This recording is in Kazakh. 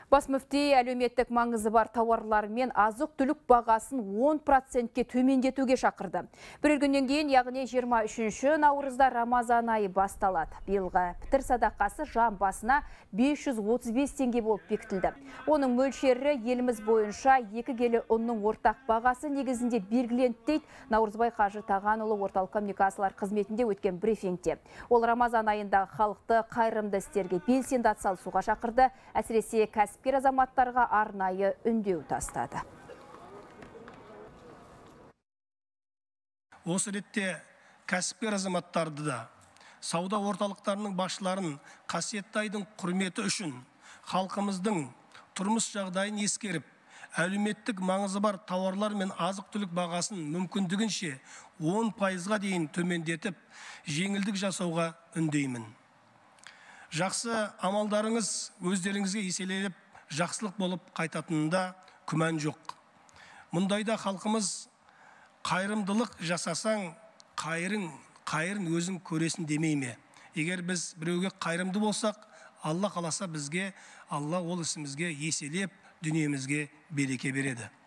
Бас мүфти әлеуметтік маңызы бар тауарлар мен азық-түлік бағасын 10%-ке төмендетуге шақырды. Бір күннен кейін, яғни 23 наурызда Рамазан айы басталады. Биылғы пітір садақасы жан басына 535 теңге болып бекітілді. Оның мөлшері еліміз бойынша 2 келі ұнның ортақ бағасы негізінде белгіленді дейді Наурызбай Қажы Тағанұлы орталық коммуникациялар қызметінде өткен брифингте. Ол Рамазан айында халықты қайырымды істерге белсенді атсалысуға шақырды, әсіресе кәсіпкер азаматтарға арнайы үндеу тастады. Осы ретте кәсіпкер азаматтарды да, сауда орталықтарының басшыларын қасиетті айдың құрметі үшін халқымыздың тұрмыс жағдайын ескеріп, әлеуметтік маңызы бар тауарлар мен азық-түлік бағасын мүмкіндігінше 10%-ға дейін төмендетіп, жеңілдік жасауға үндеймін. Жақсы амалдарыңыз өздеріңізге еселеніп, жақсылық болып қайтатынында күмән жоқ. Мұндайда халқымыз қайырымдылық жасасаң, қайырын өзің көресін демей ме? Егер біз біреуге қайырымды болсақ, Алла қаласа бізге, Алла ол ісімізге еселеп, дүниемізге береке береді.